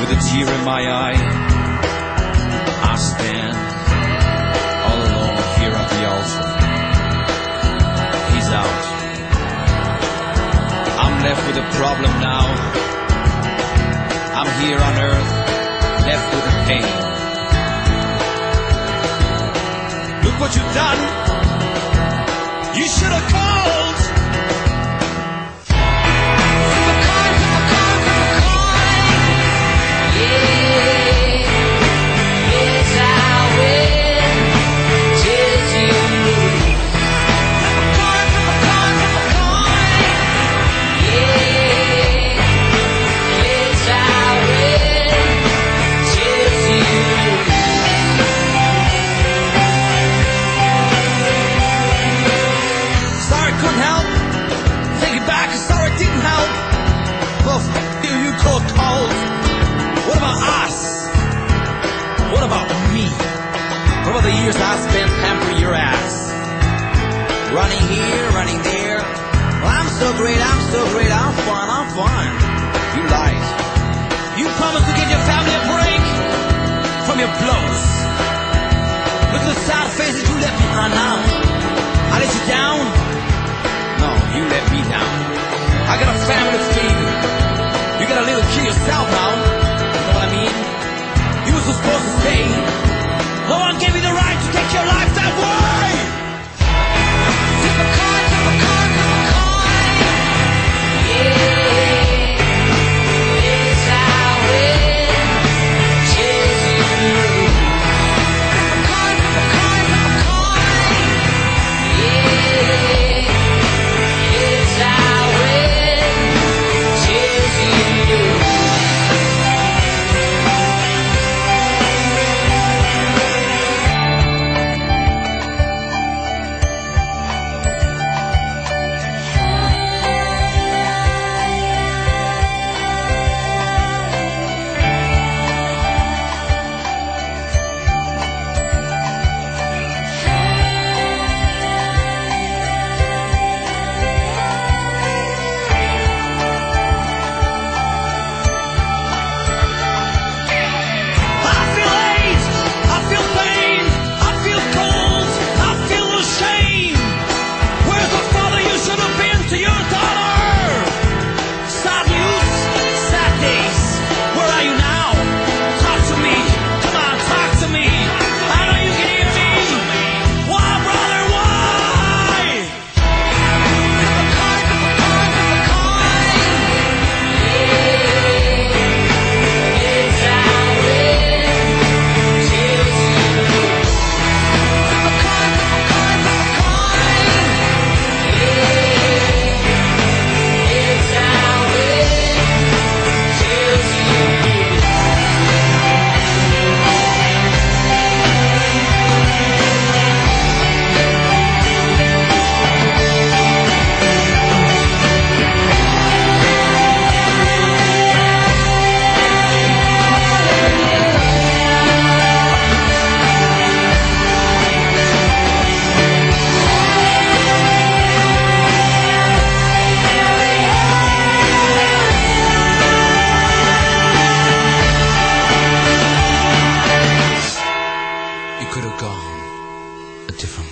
with a tear in my eye, I stand all alone here at the altar. He's out. I'm left with a problem now. I'm here on earth, left with a pain. Look what you've done. You should have called. You called calls. What about us? What about me? What about the years I spent pampering your ass? Running here, running there. Well, I'm so great, I'm fine. You lied. You promised to give your family a break from your blows. Look at the sad faces you left behind now. I let you down? No, you let me down. I got a family to feed. You got a little kid yourself now. You know what I mean? You were supposed to stay. No one gave you the right to take your life that way. Flip a coin, flip a coin, flip a coin. Yeah, it's how it kills you. Flip a coin, flip a coin, flip a coin. Yeah, it's how it kills you. Could have gone a different